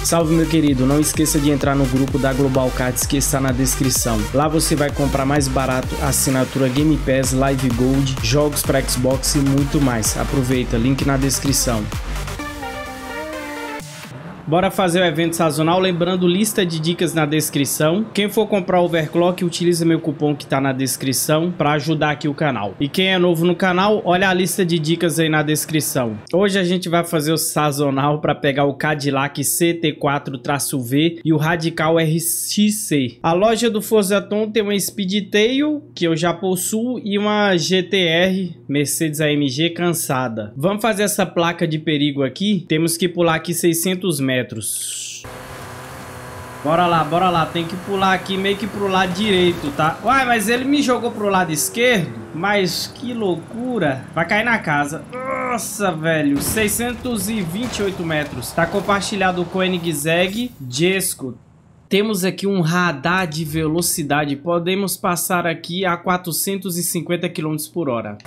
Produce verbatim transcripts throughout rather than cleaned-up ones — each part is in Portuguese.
Salve, meu querido, não esqueça de entrar no grupo da Global Cards que está na descrição. Lá você vai comprar mais barato a assinatura Game Pass, Live Gold, jogos para Xbox e muito mais. Aproveita, link na descrição. Bora fazer o evento sazonal, lembrando, lista de dicas na descrição. Quem for comprar o Overclock, utiliza meu cupom que tá na descrição para ajudar aqui o canal. E quem é novo no canal, olha a lista de dicas aí na descrição. Hoje a gente vai fazer o sazonal para pegar o Cadillac C T quatro V e o Radical R X C. A loja do Forzaton tem uma Speedtail, que eu já possuo, e uma G T R Mercedes A M G cansada. Vamos fazer essa placa de perigo aqui. Temos que pular aqui seiscentos metros. Bora lá, bora lá. Tem que pular aqui meio que pro lado direito, tá? Uai, mas ele me jogou pro lado esquerdo. Mas que loucura. Vai cair na casa. Nossa, velho. seiscentos e vinte e oito metros. Tá compartilhado o Koenigsegg Jesko. Temos aqui um radar de velocidade. Podemos passar aqui a quatrocentos e cinquenta quilômetros por hora.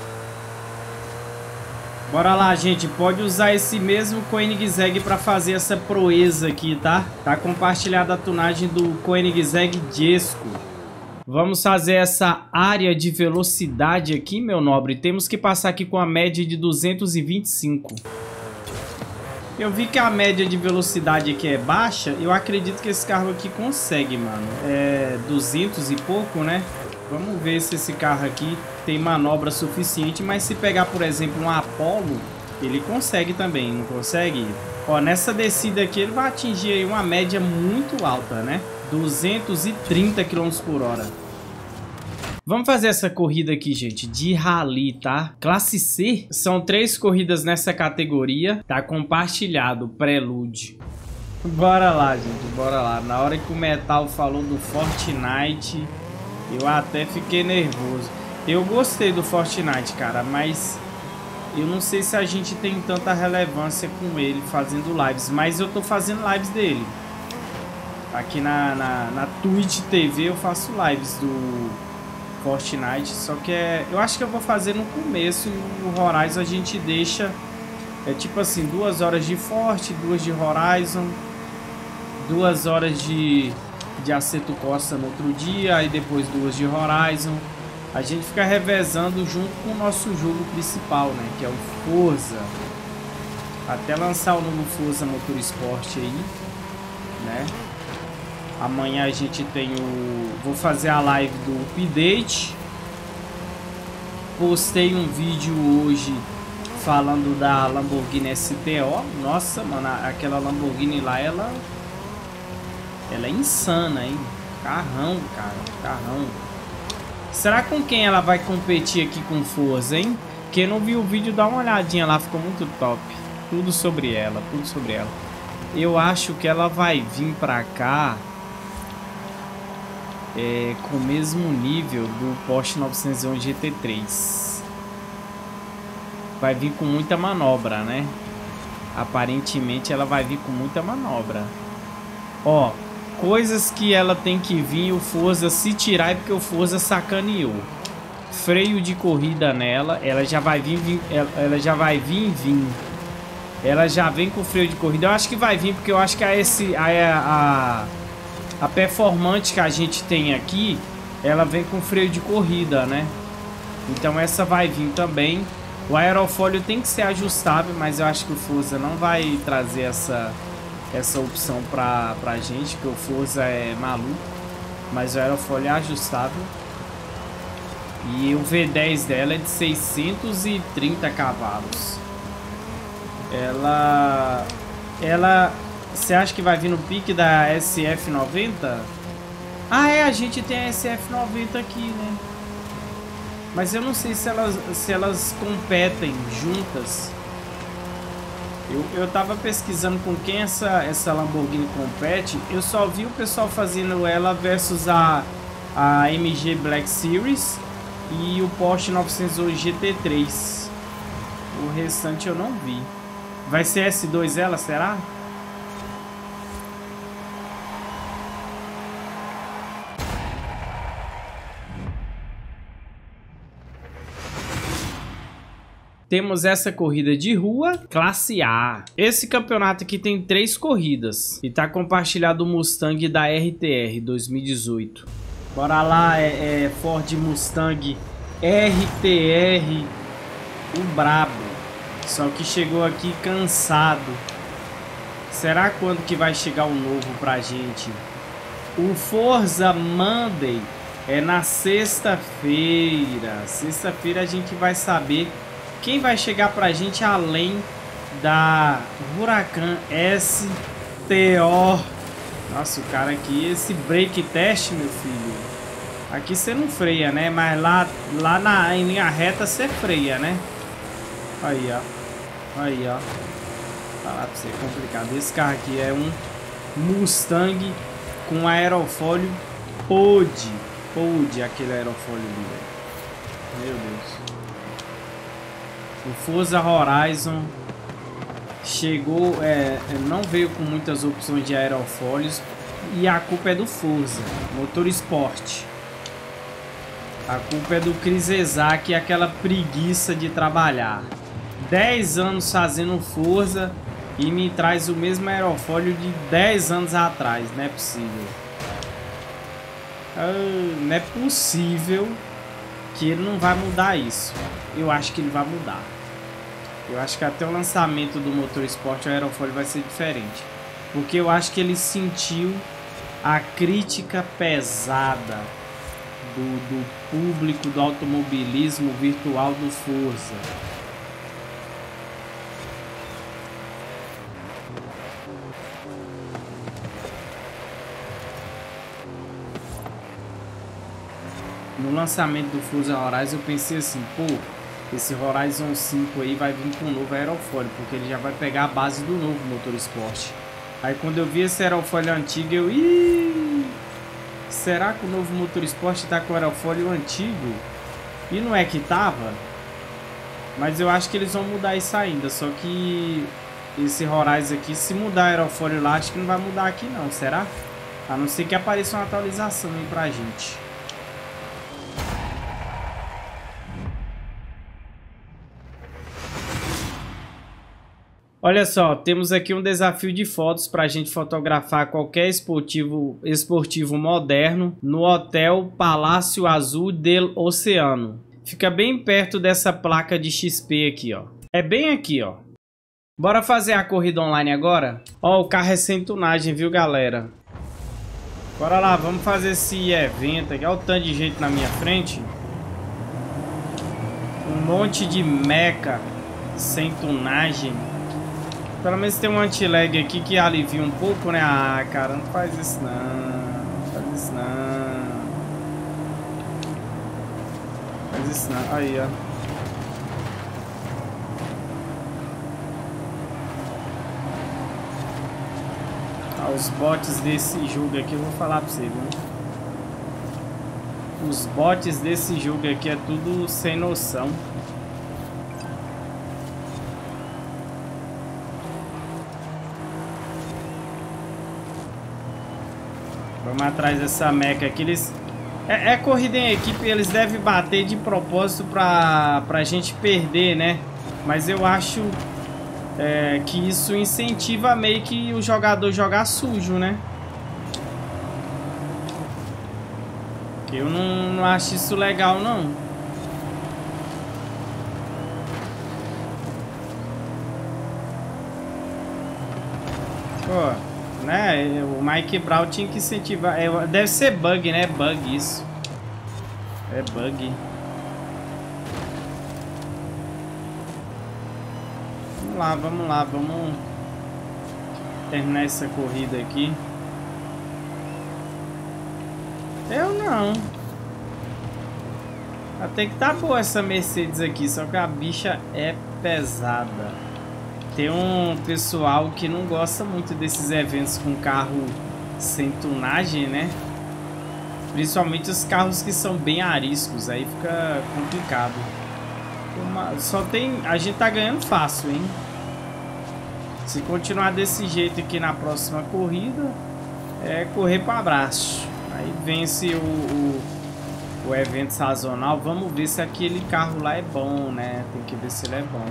Bora lá, gente. Pode usar esse mesmo Koenigsegg para fazer essa proeza aqui, tá? Tá compartilhada a tunagem do Koenigsegg Jesko. Vamos fazer essa área de velocidade aqui, meu nobre. Temos que passar aqui com a média de duzentos e vinte e cinco. Eu vi que a média de velocidade aqui é baixa. Eu acredito que esse carro aqui consegue, mano. É duzentos e pouco, né? Vamos ver se esse carro aqui tem manobra suficiente. Mas se pegar, por exemplo, um Apollo, ele consegue também, não consegue? Ó, nessa descida aqui ele vai atingir aí uma média muito alta, né? duzentos e trinta quilômetros por hora. Vamos fazer essa corrida aqui, gente, de rally, tá? Classe C. São três corridas nessa categoria. Tá compartilhado, Prelude. Bora lá, gente, bora lá. Na hora que o Metal falou do Fortnite, eu até fiquei nervoso. Eu gostei do Fortnite, cara, mas eu não sei se a gente tem tanta relevância com ele fazendo lives. Mas eu tô fazendo lives dele. Aqui na, na, na Twitch T V eu faço lives do Fortnite. Só que é, eu acho que eu vou fazer no começo. E o Horizon a gente deixa, é tipo assim, duas horas de Forte, duas de Horizon, duas horas de... de Assetto Corsa no outro dia, aí depois duas de Horizon. A gente fica revezando junto com o nosso jogo principal, né, que é o Forza, até lançar o novo Forza Motorsport aí, né. Amanhã a gente tem o... vou fazer a live do update. Postei um vídeo hoje falando da Lamborghini S T O. Nossa, mano, aquela Lamborghini lá, ela Ela é insana, hein? Carrão, cara. Carrão. Será com quem ela vai competir aqui com Forza, hein? Quem não viu o vídeo, dá uma olhadinha lá. Ficou muito top. Tudo sobre ela. Tudo sobre ela. Eu acho que ela vai vir pra cá é, com o mesmo nível do Porsche novecentos e onze G T três. Vai vir com muita manobra, né? Aparentemente ela vai vir com muita manobra. Ó, coisas que ela tem que vir, o Forza se tirar é porque o Forza sacaneou. Freio de corrida nela, ela já vai vir, vir ela, ela já vai vir, vir. Ela já vem com freio de corrida. Eu acho que vai vir porque eu acho que a esse a a, a performante que a gente tem aqui, ela vem com freio de corrida, né? Então essa vai vir também. O aerofólio tem que ser ajustável, mas eu acho que o Forza não vai trazer essa essa opção pra, pra gente, que o Forza é maluco, mas o aerofólio é ajustável. E o V dez dela é de seiscentos e trinta cavalos. Ela ela você acha que vai vir no pique da S F noventa? Ah, é, a gente tem a S F noventa aqui, né? Mas eu não sei se elas se elas competem juntas. Eu, eu tava pesquisando com quem essa, essa Lamborghini compete. Eu só vi o pessoal fazendo ela versus a, a A M G Black Series e o Porsche novecentos e onze G T três. O restante eu não vi. Vai ser S dois ela, será? temos essa corrida de rua, classe A. Esse campeonato aqui tem três corridas e tá compartilhado o Mustang da R T R dois mil e dezoito. Bora lá, é, é Ford Mustang R T R, o brabo. Só que chegou aqui cansado. Será quando que vai chegar o novo pra gente? O Forza Monday é na sexta-feira. Sexta-feira a gente vai saber quem vai chegar pra gente além da Huracan S T O. Nossa, o cara aqui, esse brake test, meu filho. Aqui você não freia, né? Mas lá, lá na, em linha reta você freia, né? Aí, ó. Aí, ó. Falar pra você, é complicado. Esse carro aqui é um Mustang com aerofólio Pod. Pod, aquele aerofólio ali, velho. Meu Deus. O Forza Horizon chegou, é, não veio com muitas opções de aerofólios e a culpa é do Forza Motorsport. A culpa é do Chris Ezak e aquela preguiça de trabalhar. dez anos fazendo Forza e me traz o mesmo aerofólio de dez anos atrás. Não é possível. Ah, não é possível que ele não vai mudar isso. Eu acho que ele vai mudar. Eu acho que até o lançamento do Motorsport o aerofólio vai ser diferente. Porque eu acho que ele sentiu a crítica pesada do, do público do automobilismo virtual do Forza. No lançamento do Forza Horizon eu pensei assim, pô, esse Horizon cinco aí vai vir com um novo aerofólio, porque ele já vai pegar a base do novo Motorsport. Aí quando eu vi esse aerofólio antigo, eu... Ih, será que o novo Motorsport tá com o aerofólio antigo? E não é que tava? Mas eu acho que eles vão mudar isso ainda, só que esse Horizon aqui, se mudar o aerofólio lá, acho que não vai mudar aqui não, será? A não ser que apareça uma atualização aí pra gente. Olha só, temos aqui um desafio de fotos para a gente fotografar qualquer esportivo, esportivo moderno no Hotel Palácio Azul del Oceano. Fica bem perto dessa placa de X P aqui, ó. É bem aqui, ó. Bora fazer a corrida online agora? Ó, o carro é sem tunagem, viu, galera? Bora lá, vamos fazer esse evento aqui. Olha o tanto de gente na minha frente. Um monte de meca sem tunagem. Pelo menos tem um anti-lag aqui que alivia um pouco, né? Ah, cara, não faz isso não. Não faz isso não. Faz isso não. Aí, ó. Ah, os bots desse jogo aqui, eu vou falar pra você, viu? Os bots desse jogo aqui é tudo sem noção. Vamos atrás dessa meca aqui. Eles... É, é corrida em equipe, eles devem bater de propósito pra, pra gente perder, né? Mas eu acho é, que isso incentiva meio que o jogador jogar sujo, né? Eu não, não acho isso legal, não. Pô... Né? O Mike Brown tinha que incentivar. É, deve ser bug, né? Bug isso. É bug. Vamos lá, vamos lá, vamos terminar essa corrida aqui. Eu não. Até que tá boa essa Mercedes aqui, só que a bicha é pesada. Tem um pessoal que não gosta muito desses eventos com carro sem tunagem, né? Principalmente os carros que são bem ariscos, aí fica complicado. Uma... Só tem... A gente tá ganhando fácil, hein? Se continuar desse jeito aqui na próxima corrida, é correr para abraço. Aí vence o, o, o evento sazonal. Vamos ver se aquele carro lá é bom, né? Tem que ver se ele é bom.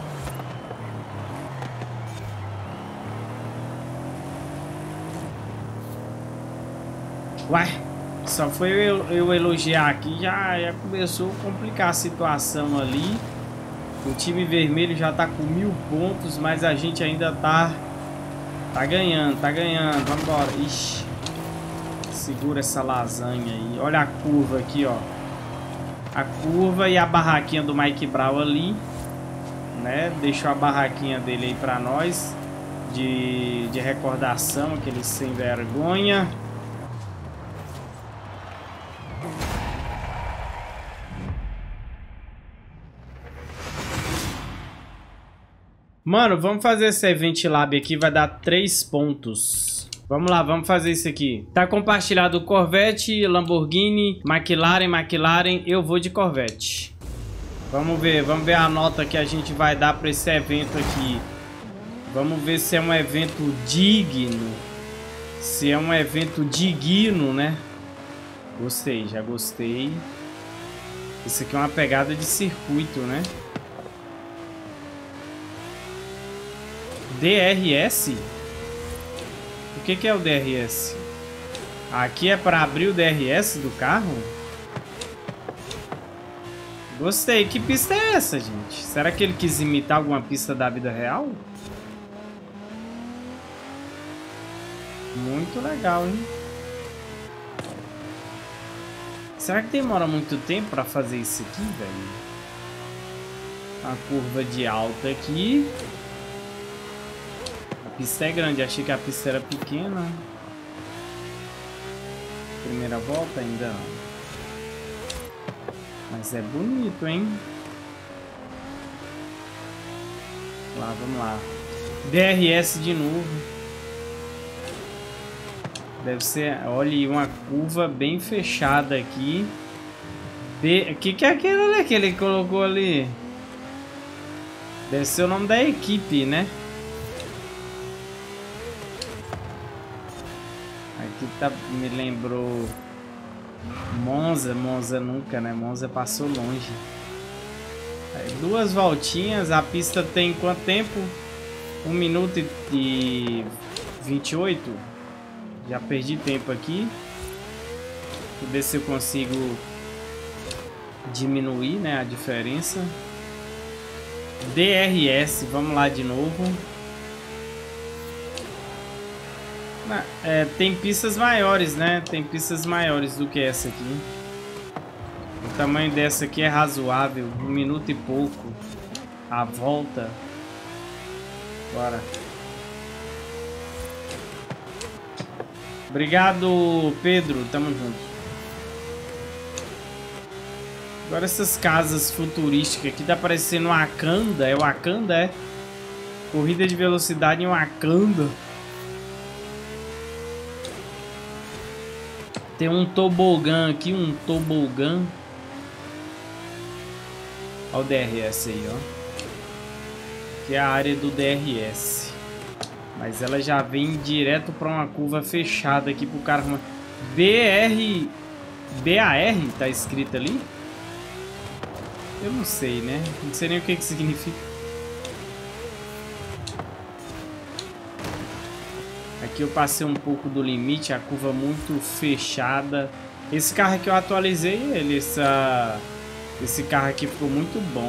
Ué, só foi eu, eu elogiar aqui, já, já começou a complicar a situação ali. O time vermelho já tá com mil pontos, mas a gente ainda tá, tá ganhando, tá ganhando. Vamos embora. Ixi, segura essa lasanha aí. Olha a curva aqui, ó. A curva e a barraquinha do Mike Brown ali, né? Deixou a barraquinha dele aí pra nós, de, de recordação, aquele sem vergonha. Mano, vamos fazer esse Event Lab aqui, vai dar três pontos. Vamos lá, vamos fazer isso aqui. Tá compartilhado Corvette, Lamborghini, McLaren, McLaren. Eu vou de Corvette. Vamos ver, vamos ver a nota que a gente vai dar para esse evento aqui. Vamos ver se é um evento digno. Se é um evento digno, né? Gostei, já gostei. Isso aqui é uma pegada de circuito, né? D R S? O que que é o D R S? Aqui é para abrir o D R S do carro? Gostei. Que pista é essa, gente? Será que ele quis imitar alguma pista da vida real? Muito legal, hein? Será que demora muito tempo para fazer isso aqui, velho? Uma curva de alta aqui. A pista é grande, achei que a pista era pequena. Primeira volta ainda não. Mas é bonito, hein? Lá, vamos lá. D R S de novo. Deve ser, olha, uma curva bem fechada aqui. O que que é aquilo ali que ele colocou ali? Deve ser o nome da equipe, né? Aqui tá, me lembrou Monza, Monza nunca, né? Monza passou longe. Aí, duas voltinhas, a pista tem quanto tempo? um minuto e vinte e oito. Já perdi tempo aqui. Vou ver se eu consigo diminuir, né, a diferença. D R S, vamos lá de novo. É, tem pistas maiores, né? Tem pistas maiores do que essa aqui. O tamanho dessa aqui é razoável. Um minuto e pouco. A volta. Bora. Obrigado, Pedro. Tamo junto. Agora essas casas futurísticas aqui. Tá parecendo Wakanda. É Wakanda, é? Corrida de velocidade em Wakanda. Tem um tobogã aqui, um tobogã. Olha o D R S aí, ó. Que é a área do D R S. Mas ela já vem direto para uma curva fechada aqui pro cara. B R... B A R tá escrito ali? Eu não sei, né? Não sei nem o que que significa. Aqui eu passei um pouco do limite, a curva muito fechada. Esse carro aqui eu atualizei ele, essa... esse carro aqui ficou muito bom.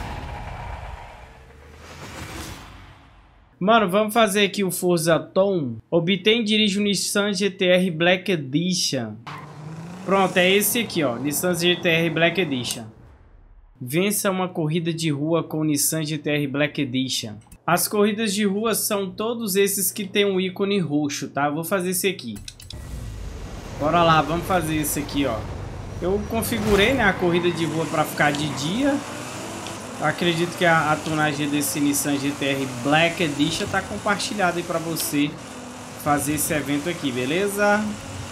Mano, vamos fazer aqui o Forza Tom. Obtém e dirige o Nissan G T R Black Edition. Pronto, é esse aqui, ó. Nissan G T R Black Edition. Vença uma corrida de rua com o Nissan G T R Black Edition. As corridas de rua são todos esses que tem um ícone roxo, tá? Eu vou fazer esse aqui. Bora lá, vamos fazer esse aqui, ó. Eu configurei, né, a corrida de rua para ficar de dia. Eu acredito que a, a tunagem desse Nissan G T R Black Edition tá compartilhada aí para você fazer esse evento aqui, beleza?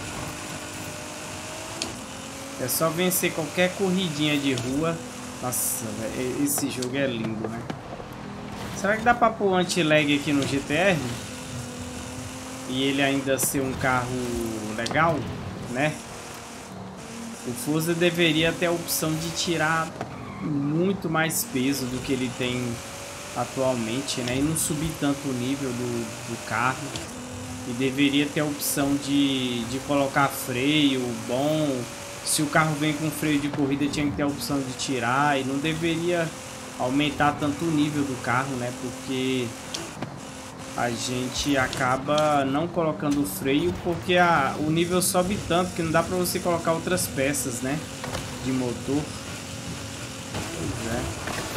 É só vencer qualquer corridinha de rua. Nossa, véio, esse jogo é lindo, né? Será que dá pra pôr anti-lag aqui no G T R? E ele ainda ser um carro legal, né? O Forza deveria ter a opção de tirar muito mais peso do que ele tem atualmente, né? E não subir tanto o nível do, do carro. E deveria ter a opção de, de colocar freio bom. Se o carro vem com freio de corrida, tinha que ter a opção de tirar. E não deveria aumentar tanto o nível do carro, né? Porque a gente acaba não colocando o freio porque a, o nível sobe tanto que não dá para você colocar outras peças, né? De motor. Pois é.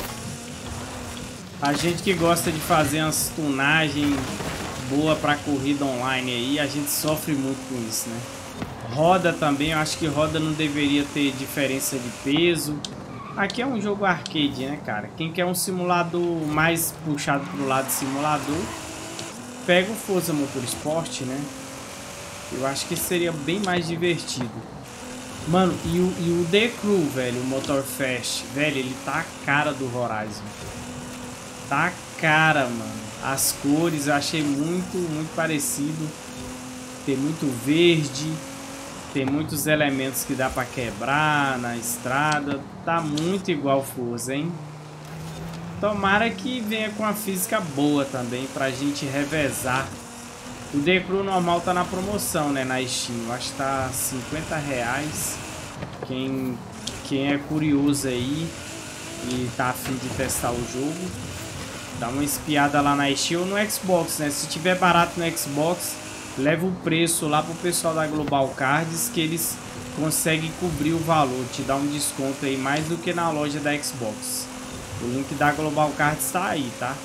A gente que gosta de fazer umas tunagens boa para corrida online aí, a gente sofre muito com isso, né? Roda também, eu acho que roda não deveria ter diferença de peso. Aqui é um jogo arcade, né, cara? Quem quer um simulador mais puxado pro lado de simulador, pega o Forza Motorsport, né? Eu acho que seria bem mais divertido. Mano, e o, e o The Crew, velho, o Motorfest, velho, ele tá a cara do Horizon. Tá a cara, mano. As cores eu achei muito, muito parecido. Tem muito verde. Tem muitos elementos que dá pra quebrar na estrada. Tá muito igual Forza, hein? Tomara que venha com a física boa também, pra gente revezar. O The Crew normal tá na promoção, né, na Steam. Eu acho que tá cinquenta reais. Quem, quem é curioso aí e tá a fim de testar o jogo, dá uma espiada lá na Steam ou no Xbox, né? Se tiver barato no Xbox, leva o preço lá pro pessoal da Global Cards, que eles conseguem cobrir o valor, te dá um desconto aí mais do que na loja da Xbox. O link da Global Cards tá aí, tá?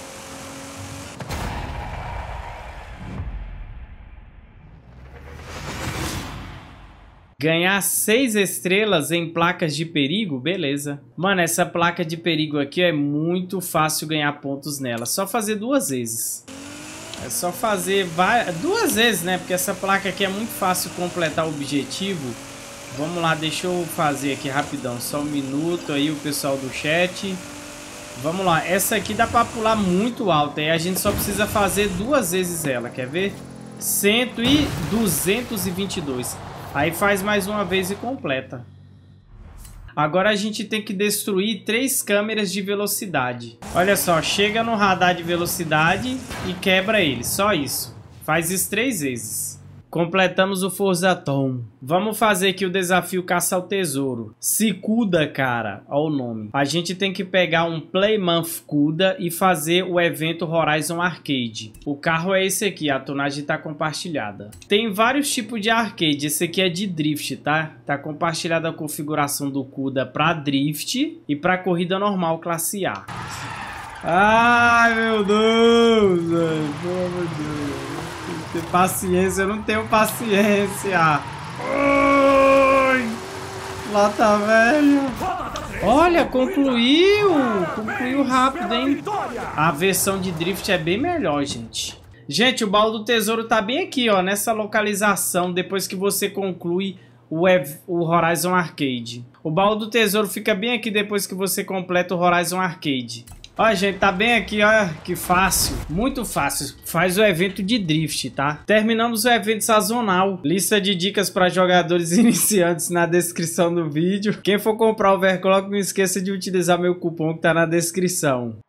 Ganhar seis estrelas em placas de perigo, beleza. Mano, essa placa de perigo aqui é muito fácil ganhar pontos nela. Só fazer duas vezes. É só fazer várias, duas vezes, né? Porque essa placa aqui é muito fácil completar o objetivo. Vamos lá, deixa eu fazer aqui rapidão. Só um minuto aí, o pessoal do chat. Vamos lá, essa aqui dá pra pular muito alta. E a gente só precisa fazer duas vezes ela, quer ver? cem e duzentos e vinte e dois. Aí faz mais uma vez e completa. Agora a gente tem que destruir três câmeras de velocidade. Olha só, chega no radar de velocidade e quebra ele. Só isso. Faz isso três vezes. Completamos o Forza Tom. Vamos fazer aqui o desafio Caça ao Tesouro. Se Cuda, cara. Olha o nome. A gente tem que pegar um Plymouth Cuda e fazer o evento Horizon Arcade. O carro é esse aqui. A tonagem tá compartilhada. Tem vários tipos de arcade. Esse aqui é de drift, tá? Tá compartilhada a configuração do Cuda para drift e para corrida normal classe A. Ai, meu Deus. Pelo amor de Deus. Ter paciência, eu não tenho paciência. Ui, lata velha. Olha, concluiu. Concluiu rápido, hein? A versão de drift é bem melhor, gente. Gente, o baú do tesouro tá bem aqui, ó, nessa localização, depois que você conclui o, o Horizon Arcade. O baú do tesouro fica bem aqui depois que você completa o Horizon Arcade. Ó, gente, tá bem aqui, ó, que fácil, muito fácil. Faz o evento de drift, tá? Terminamos o evento sazonal. Lista de dicas para jogadores iniciantes na descrição do vídeo. Quem for comprar o overclock, não esqueça de utilizar meu cupom que tá na descrição.